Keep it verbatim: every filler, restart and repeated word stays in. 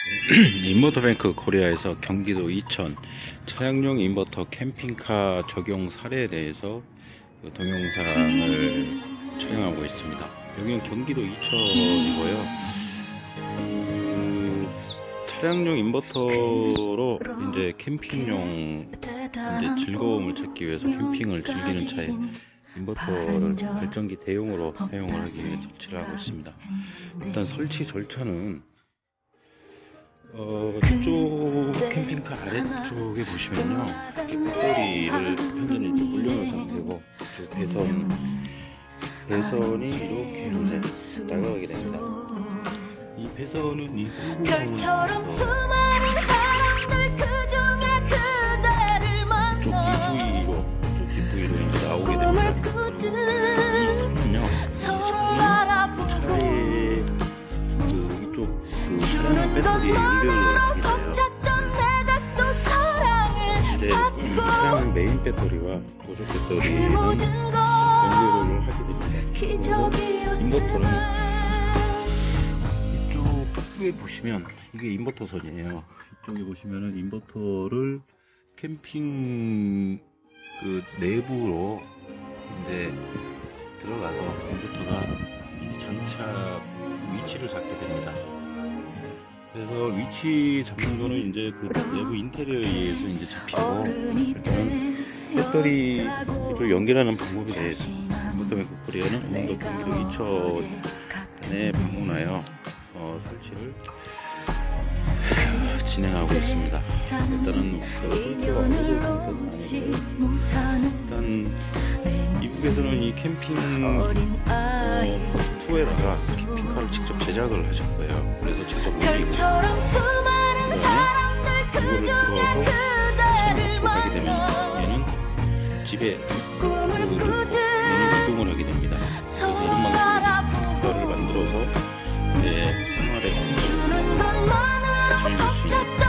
인버터뱅크 코리아에서 경기도 이천 차량용 인버터 캠핑카 적용 사례에 대해서 그 동영상을 촬영하고 있습니다. 여기는 경기도 이천이고요. 그 차량용 인버터로 이제 캠핑용 이제 즐거움을 찾기 위해서 캠핑을 즐기는 차에 인버터를 발전기 대용으로 사용을 하기 위해 설치를 하고 있습니다. 일단 설치 절차는 어, 이쪽 캠핑카 아래쪽에 보시면요, 이렇게 배터리를 현재는 이제 물려놓은 상태고, 그 배선, 배선이 이렇게 이제 나가게 됩니다. 이 배선은 이 홍보선으로 이쪽 디브이로, 이쪽 디브이로 이제 나오게 됩니다. 이 선은요, 이 선은 차의 그 이쪽 그 차량용 배터리에 연결을 하게 돼요. 이제 이 차량 메인 배터리와 보조 배터리는 연결을 하게 됩니다. 그래서 인버터는 이쪽에 보시면 이게 인버터 선이에요. 이쪽에 보시면은 인버터를 캠핑 그 내부로 이제 들어가서 인버터가 장착 위치를 잡게 됩니다. 그래서 위치 잡는 거는 이제 그 내부 인테리어에 의해서 이제 잡히고, 일단은 배터리를 연결하는 방법에 대해서 인버터뱅크 코리아는 오늘도 경기도 이천에 방문하여 어, 설치를 진행하고 있습니다. 일단은 그 설치가 어려운 상태는 아니고요. 일단 이북에서는 이 캠핑 어, 투에다가 캠핑카를 직접 제작을 하셨어요. 그래서 직접 올리고, 그 다음에 이거를 들어서 차를 앞으로 가게 되면 얘는 집에 그 이동을 하게 됩니다. 그래서 이런 방식으로 특별히 만들어서 내 생활에 즐길 수 있는